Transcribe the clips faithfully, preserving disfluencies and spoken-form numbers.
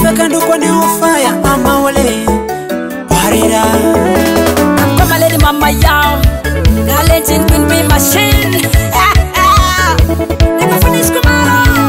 Kandu kwa ni ufaya ama wale Parira Come a lady mama yow Galentin queen be machine Never finish kumara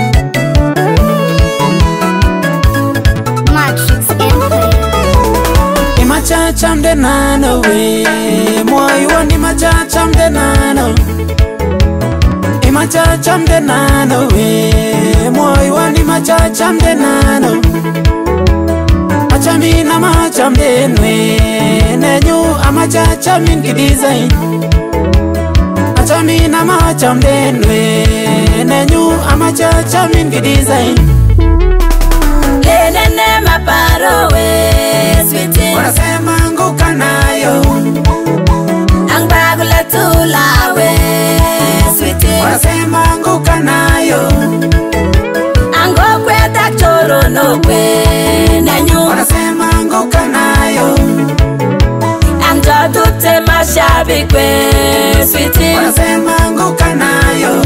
Matrix Empire Imachacha mde nano we Moyo ni machacha mde nano Imachacha mde nano we Moyo ni machacha mde nano Achami na macha mde nwe Nenyu amachacha min ki design Achami na macha mde nwe Nenyu amachacha min ki design Lene ne maparo we sweetie Wanasema nguka nayo Ang bago la tula we sweetie Wanasema nguka nayo Ango kweta choro no kwe Nenyu Wanasema nguka nayo Anjo tute mashabi kwe sweetie Wanasema nguka nayo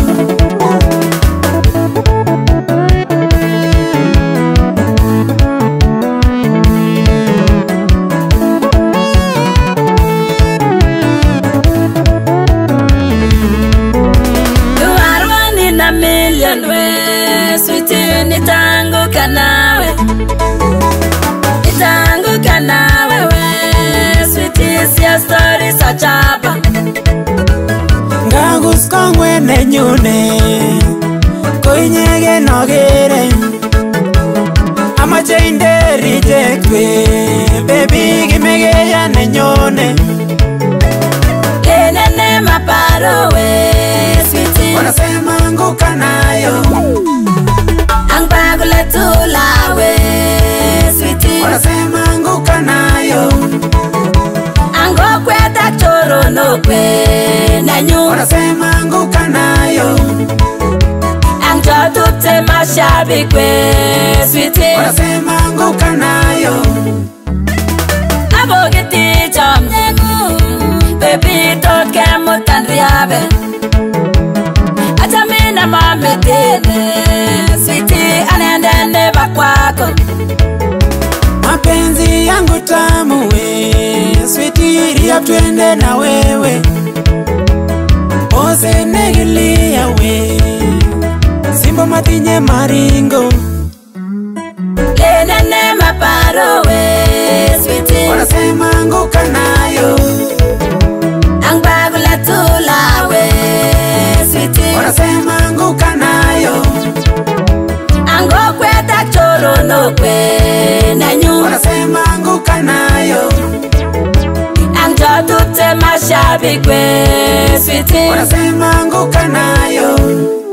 Sweetie nitangu kanawe Nitangu kanawe we Sweetie siya story sa chapa Ngagus kongwe nenyune Koinyege nogere Amache inde reject we Baby gimege ya nenyone Lene ne maparo we Sweetie Wanasema nguka nayo Ang bago la tula we Sweetie Wanasema nguka nayo Ango kweta choro no kwe Nenyu Wanasema nguka nayo Anjo tute mashabi kwe Sweetie Wanasema nguka nayo Abogiti chom nengu Baby tot ke mutan riabe Atamina mame tene Sweetie anendene bakwako Mapenzi yangu tamu we Sweetie ria tuende na wewe Ose negilia we Simbo matinye maringo Lene ne maparo we Sweetie Wanasema nguka nayo Ang bago la tula we Sweetie Wanasema nguka nayo Ango kweta choro no kwe Nenyu Wanasema nguka nayo Anjo tute mashabi kwe Sweetie Wanasema nguka nayo